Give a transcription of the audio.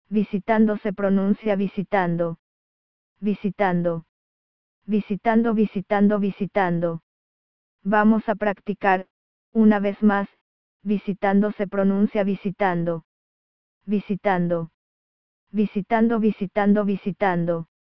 Visitando se pronuncia visitando. Visitando. Visitando, visitando, visitando. Vamos a practicar, una vez más, visitando se pronuncia visitando. Visitando. Visitando, visitando, visitando.